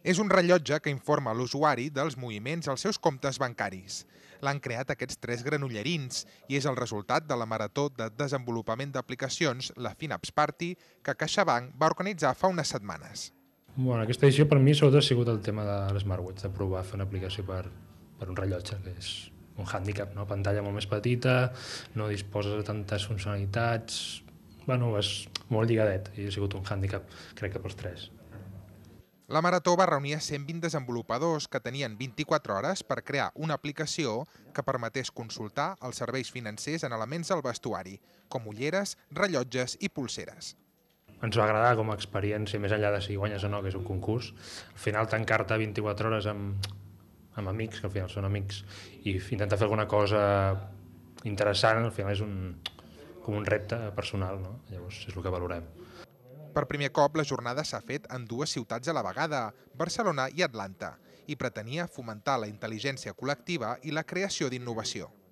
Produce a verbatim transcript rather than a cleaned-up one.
És un rellotge que informa l'usuari dels moviments als seus comptes bancaris. L'han creat aquests tres granollerins i és el resultat de la marató de desenvolupament d'aplicacions, la FinApps Party, que CaixaBank va organitzar fa unes setmanes. Bueno, aquesta edició per mi sobretot ha sigut el tema de l'Smartwatch, de provar a fer una aplicació per, per un rellotge, que és un hàndicap, no? Pantalla molt més petita, no disposes de tantes funcionalitats, bueno, és molt lligadet i ha sigut un hàndicap, crec que pels tres. La marató va reunir a cent vint desenvolupadors que tenien vint-i-quatre hores per crear una aplicació que permetés consultar els serveis financers en elements del vestuari, com ulleres, rellotges i polseres. Ens va agradar com a experiència, més enllà de si guanyes o no, que és un concurs. Al final tancar-te vint-i-quatre hores amb, amb amics, que al final són amics, i intentar fer alguna cosa interessant, al final és un, com un repte personal, no? Llavors és el que valorem. Per primer cop, la jornada s'ha fet en dues ciutats a la vegada, Barcelona i Atlanta, i pretenia fomentar la intel·ligència col·lectiva i la creació d'innovació.